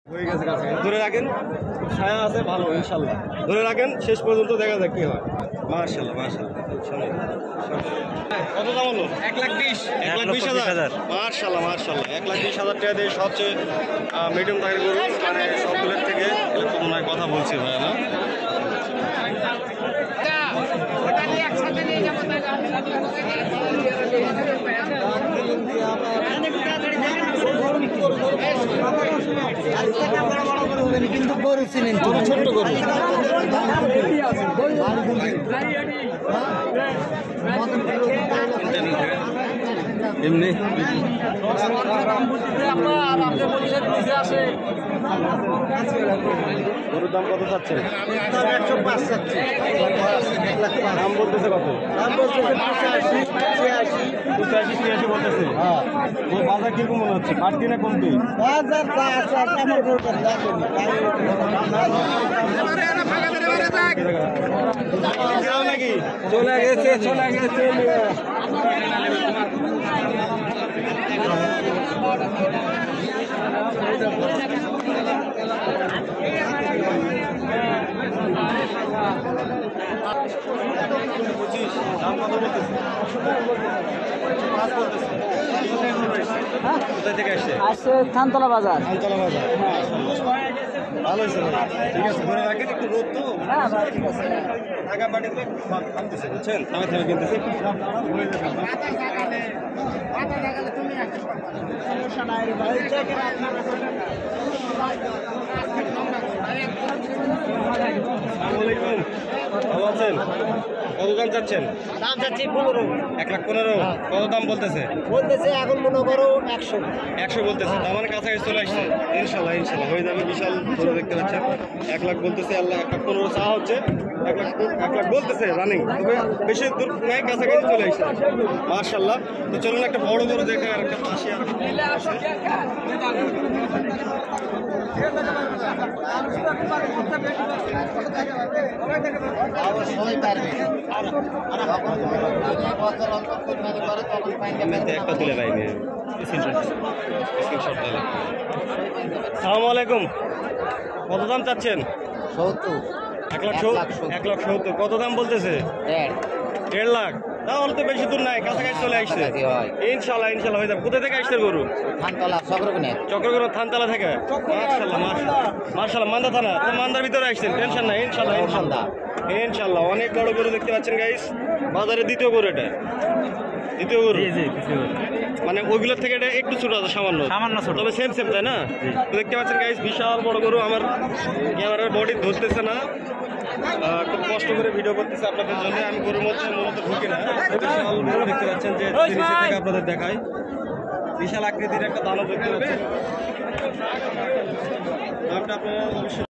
হয়ে গেছে কাছে ধরে রাখেন, ছায়া আছে ভালো ইনশাল্লাহ, ধরে রাখেন শেষ পর্যন্ত দেখা যাক কি হয়। মাশাআল্লাহ মাশাআল্লাহ। কত দাম হলো? 1,20,000। মাশাআল্লাহ মাশাআল্লাহ, 1,20,000 টাকা দিয়ে সবচেয়ে মিডিয়াম দামের গরু, মানে সবগুলোর থেকে তো মনে হয় কথা বলছি ভাইয়া না? কিন্তু গরু চিনেন, ছোট্ট গরু এমনি গরুর দাম কত চাচ্ছে? 105 চাচ্ছে। দাম বলতেছে কত? দাম বলছে 85, 86। 85 বলতেছে। বাজার কিরকম মনে হচ্ছে, বাড়তি না কমতি? বাজার যা আছে আমার গরুটা দেখেনি নাকি চলে গেছে দাম কত বলতেছে? কোথায় থেকে আসছে? আসছে থানতলা বাজার। আমতলা বাজার। ভালো হয়েছে ভাই, ঠিক আছে ধরে রাখেন, একটু রোদ তো ঠিক আছে। ঢাকা বাড়িতে থামতেছে বুঝছেন, থামে থামে কিনতেছে। ভালো আছেন? কত দাম চাচ্ছেন? দাম চাচ্ছি 15। 1,15,000। কত দাম বলতেছে? বলতেছে এখন মনে করো 100। 100 বলতেছে, তার মানে কাছাকাছি চলে আসছে। ইনশাল্লাহ ইনশাল্লাহ হয়ে যাবে। বিশাল ধরে দেখতে পাচ্ছেন, 1 লাখ বলতেছে, 1,15,000 চাওয়া হচ্ছে। 1 লাখ বলতেছে রানিং, তবে বেশি দূর নাই, কাছাকাছি চলে আসছে মাশাল্লাহ। তো চলুন একটা বড় বড় দেখে আর একটা পাশে আর একটা তুলে পাইনি। সালাম আলাইকুম, কত দাম চাচ্ছেন? 70। 1,70,000। কত দাম বলতেছে? 1.5 লাখ। তাহলে তো বেশি দূর নাই, কাছাকাছি চলে আসছে। ইনশাল্লাহ ইনশাল্লাহ হয়ে যাবে। কোথা থেকে আসছে গরু? চক্রগড় থানতলা থেকে। মাশাল্লাহ মাশাল্লাহ, মান্দা থানা তো, মান্দার ভিতরে আসছেন, টেনশন নাই। ইনশাল্লাহ ইনশাল্লাহ ইনশাল্লাহ অনেক বড় গরু দেখতে পাচ্ছেন গাইস, বাজারে দ্বিতীয় গরু, এটা দ্বিতীয় গরু। মানে ওইগুলোর থেকে এটা একটু ছোট আছে, সামান্য ছোট, তবে সেম তাই না? দেখতে পাচ্ছেন গাইস, বিশাল বড় গরু। আমার ক্যামেরার বডি ধরতেছে না, খুব কষ্ট করে ভিডিও করতেছে আপনাদের জন্য। আমি গরুর মধ্যে মূলত ঢুকি না। বিশাল গরু দেখতে পাচ্ছেন, যে নিচে থেকে আপনাদের দেখাই, বিশাল আকৃতির একটা দানব দেখতে পাচ্ছেন। আপনারা অবশ্যই